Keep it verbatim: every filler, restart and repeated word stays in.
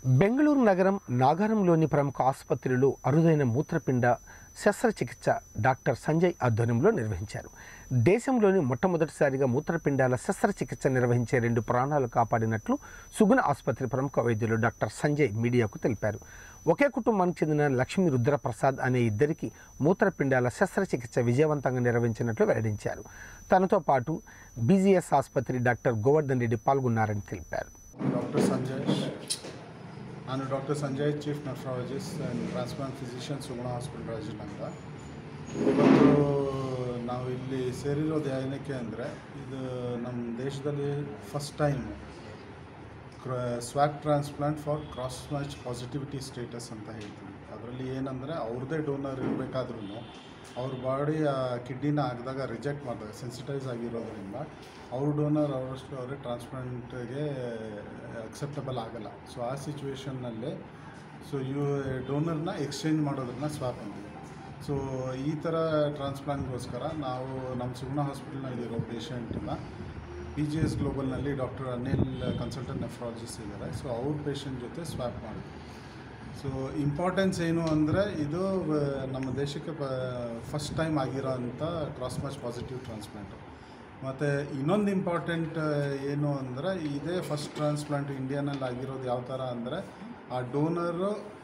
బెంగళూరు నగరం నాగారంలోని ప్రముఖ ఆసుపత్రిలో అరుదైన మూత్రపిండ శస్త్రచికిత్స డాక్టర్ సంజయ్ ఆధ్వర్యంలో నిర్వహించారు. దేశంలోని మొట్టమొదటిసారిగా మూత్రపిండాల శస్త్రచికిత్స నిర్వహించే రెండు ప్రాణాలు కాపాడినట్లు సుగుణ ఆసుపత్రి ప్రముఖ వైద్యులు డాక్టర్ సంజయ్ మీడియాకు తెలిపారు. ఒకే కుటుంబానికి చెందిన లక్ష్మీ రుద్రప్రసాద్ అనే ఇద్దరికి మూత్రపిండాల శస్త్రచికిత్స విజయవంతంగా నిర్వహించినట్లు వెల్లడించారు. తనతో పాటు బీజీఎస్ ఆసుపత్రి డాక్టర్ గోవర్ధన్ రెడ్డి పాల్గొన్నారని తెలిపారు. డాక్టర్ సంజయ్ ನಾನು doctor Sanjay chief nephrologist and transplant physician Suguna hospital Rajanagar. ಇವತ್ತು ನಾವು ಇಲ್ಲಿ ಸೇರಿರೋದು ಏನಕ್ಕೆ ಅಂದರೆ ಇದು ನಮ್ಮ ದೇಶದಲ್ಲಿ first time swap transplant for cross match positivity status ಅಂತ ಹೇಳ್ತೀವಿ. ಅದರಲ್ಲಿ ಏನಂದರೆ ಅವ್ರದ್ದೇ ಡೋನರ್ ಇರಬೇಕಾದ್ರೂ ಅವ್ರ ಬಾಡಿ ಆ ಕಿಡ್ನಿನ ಹಾಕಿದಾಗ ರಿಜೆಕ್ಟ್ ಮಾಡಿದಾಗ ಸೆನ್ಸಿಟೈಸ್ ಆಗಿರೋದ್ರಿಂದ ಅವ್ರ ಡೋನರ್ ಅವರಷ್ಟು ಅವರೇ ಟ್ರಾನ್ಸ್ಪ್ಲಾಂಟ್ಗೆ ಅಕ್ಸೆಪ್ಟಬಲ್ ಆಗಲ್ಲ. ಸೊ ಆ ಸಿಚುವೇಷನ್ನಲ್ಲಿ ಸೊ ಇವು ಡೋನರ್ನ ಎಕ್ಸ್ಚೇಂಜ್ ಮಾಡೋದನ್ನ ಸ್ವಾಪ್ ಅಂತೀವಿ. ಸೊ ಈ ಥರ ಟ್ರಾನ್ಸ್ಪ್ಲಾಂಟ್ಗೋಸ್ಕರ ನಾವು ನಮ್ಮ ಸುಗುಣ ಹಾಸ್ಪಿಟಲ್ನಲ್ಲಿರೋ ಪೇಷಂಟನ್ನ ಬಿ ಜಿ ಎಸ್ ಗ್ಲೋಬಲ್ನಲ್ಲಿ ಡಾಕ್ಟರ್ ಅನಿಲ್ ಕನ್ಸಲ್ಟೆಂಟ್ ನೆಫ್ರಾಲಜಿಸ್ಟ್ ಇದ್ದಾರೆ. ಸೊ ಅವ್ರ ಪೇಷಂಟ್ ಜೊತೆ ಸ್ವಾಪ್ ಮಾಡಿದ್ವಿ. ಸೊ ಇಂಪಾರ್ಟೆನ್ಸ್ ಏನು ಅಂದರೆ ಇದು ನಮ್ಮ ದೇಶಕ್ಕೆ ಪ ಫಸ್ಟ್ ಟೈಮ್ ಆಗಿರೋ ಅಂಥ ಕ್ರಾಸ್ ಮ್ಯಾಚ್ ಪಾಸಿಟಿವ್ ಟ್ರಾನ್ಸ್ಪ್ಲಾಂಟು. ಮತ್ತು ಇನ್ನೊಂದು ಇಂಪಾರ್ಟೆಂಟ್ ಏನು ಅಂದರೆ ಇದೇ ಫಸ್ಟ್ ಟ್ರಾನ್ಸ್ಪ್ಲಾಂಟ್ ಇಂಡಿಯಾನಲ್ಲಿ ಆಗಿರೋದು ಯಾವ ಥರ ಅಂದರೆ ಆ ಡೋನರು